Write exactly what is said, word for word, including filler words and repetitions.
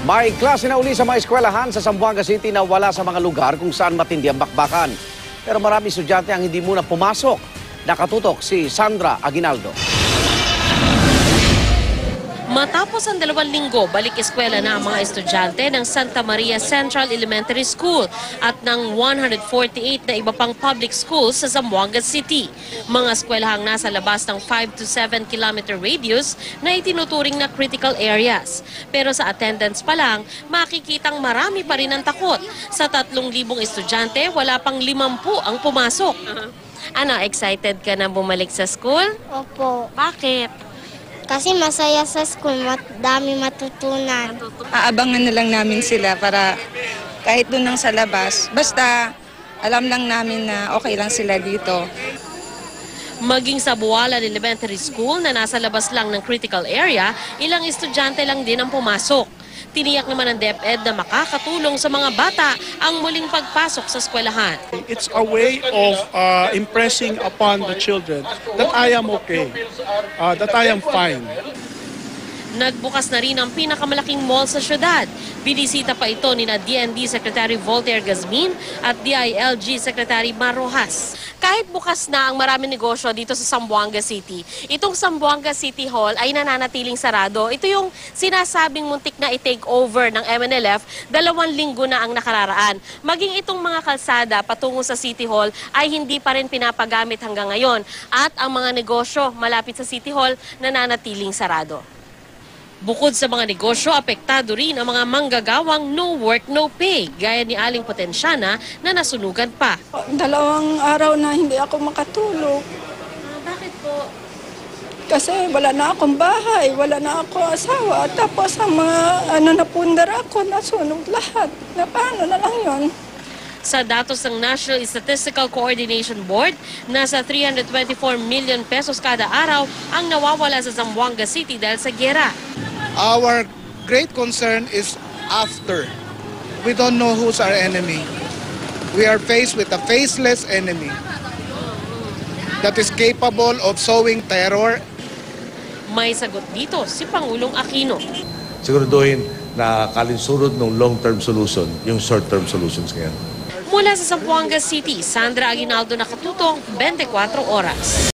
May klase na uli sa mga eskwelahan sa Zamboanga City na wala sa mga lugar kung saan matindi ang bakbakan. Pero marami estudyante ang hindi muna pumasok. Nakatutok si Sandra Aguinaldo. Matapos ang dalawang linggo, balik-eskwela na ang mga estudyante ng Santa Maria Central Elementary School at ng one hundred forty-eight na iba pang public schools sa Zamboanga City. Mga eskwelahang nasa labas ng five to seven kilometer radius na itinuturing na critical areas. Pero sa attendance pa lang, makikitang marami pa rin ang takot. Sa tatlong libong estudyante, wala pang limampu ang pumasok. Ano, excited ka na bumalik sa school? Opo. Bakit? Kasi masaya sa school, mat dami matutunan. Aabangan na lang namin sila para kahit doon lang sa labas, basta alam lang namin na okay lang sila dito. Maging sa Buwalan Elementary School na nasa labas lang ng critical area, ilang estudyante lang din ang pumasok. Tiniyak naman ng DepEd na makakatulong sa mga bata ang muling pagpasok sa eskwelahan. It's a way of uh, impressing upon the children that I am okay, uh, that I am fine. Nagbukas na rin ang pinakamalaking mall sa syudad. Binisita pa ito ni na D N D Secretary Voltaire Gazmin at D I L G Secretary Marojas. Kahit bukas na ang maraming negosyo dito sa Zamboanga City, itong Zamboanga City Hall ay nananatiling sarado. Ito yung sinasabing muntik na i-take over ng M N L F, dalawang linggo na ang nakararaan. Maging itong mga kalsada patungo sa City Hall ay hindi pa rin pinapagamit hanggang ngayon. At ang mga negosyo malapit sa City Hall nananatiling sarado. Bukod sa mga negosyo, apektado rin ang mga manggagawang no work, no pay, gaya ni Aling Potensyana na nasunugan pa. Dalawang araw na hindi ako makatulog. Ah, bakit po? Kasi wala na akong bahay, wala na akong asawa. Tapos ang mga ano, napundar ako, nasunog lahat. Na paano na lang yun? Sa datos ng National Statistical Coordination Board, nasa three hundred twenty-four million pesos kada araw ang nawawala sa Zamboanga City dahil sa giyera. Our great concern is after. We don't know who's our enemy. We are faced with a faceless enemy that is capable of sowing terror. May sagot dito si Pangulong Aquino. Siguraduhin na kalinsurod ng long-term solution, yung short-term solutions ngayon. Mula sa Zamboanga City, Sandra Aguinaldo, nakatutong twenty-four oras.